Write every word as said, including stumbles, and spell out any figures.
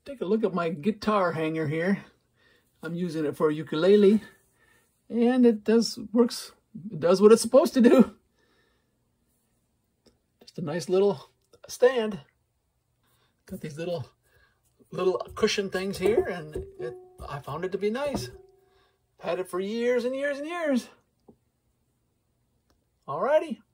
Take a look at my guitar hanger here. I'm using it for a ukulele, and it does works. It does what it's supposed to do. Just a nice little stand. Got these little little cushion things here, and it, I found it to be nice. Had it for years and years and years. Alrighty.